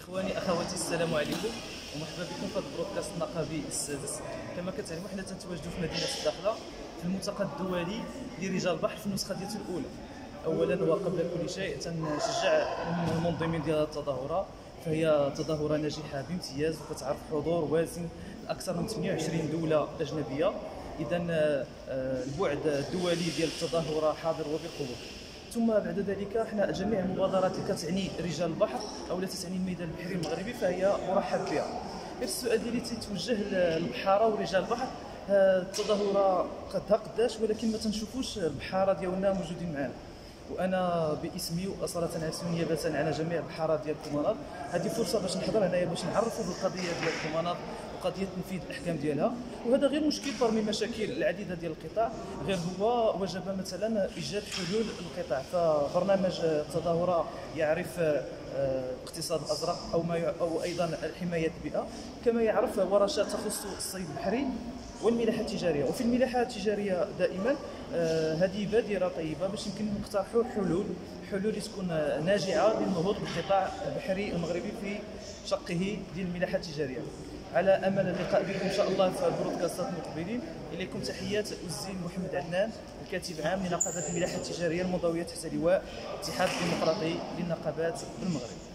اخواني اخواتي السلام عليكم ومرحبا بكم في هذا البودكاست النقابي السادس. كما كتعلموا حنا تنتواجدوا في مدينه الداخله في الملتقى الدولي لرجال البحر في النسخه ديالته الاولى. اولا وقبل كل شيء تنشجع المنظمين ديال التظاهره، فهي تظاهره ناجحه بامتياز وكتعرف حضور وازن اكثر من 28 دوله اجنبيه. اذا البعد الدولي ديال التظاهره حاضر وبقوه. ثم بعد ذلك حنا جميع المبادرات اللي كتعني رجال البحر او لا تعني الميدان البحري المغربي فهي مرحب بها. غير السؤال ديالي تيتوجه للبحاره ورجال البحر، التظاهره قداش ولكن ما تنشوفوش البحاره ديالنا موجودين معنا. وانا باسمي واصاله عن نيابه على جميع البحاره ديال الكومناط هذه فرصه باش نحضر هنايا باش نعرفوا بالقضيه ديال الكومناط وقضيه تنفيذ الاحكام ديالها. وهذا غير مشكل برغم المشاكل العديده ديال القطاع، غير هو وجب مثلا ايجاد حلول للقطاع. فبرنامج التظاهره يعرف الاقتصاد الازرق او ايضا حمايه البيئه، كما يعرف ورشات تخص الصيد البحري والملاحه التجاريه. وفي الملاحه التجاريه دائما هذه بادره طيبه باش يمكن نقترحوا حلول اللي تكون ناجعه للنهوض بالقطاع البحري المغربي في شقه ديال الملاحه التجاريه. على امل اللقاء بكم ان شاء الله في البودكاستات المقبلين. اليكم تحيات الزين محمد عدنان، الكاتب العام لنقابه الملاحه التجاريه المنضويه تحت لواء الاتحاد الديمقراطي للنقابات بالمغرب.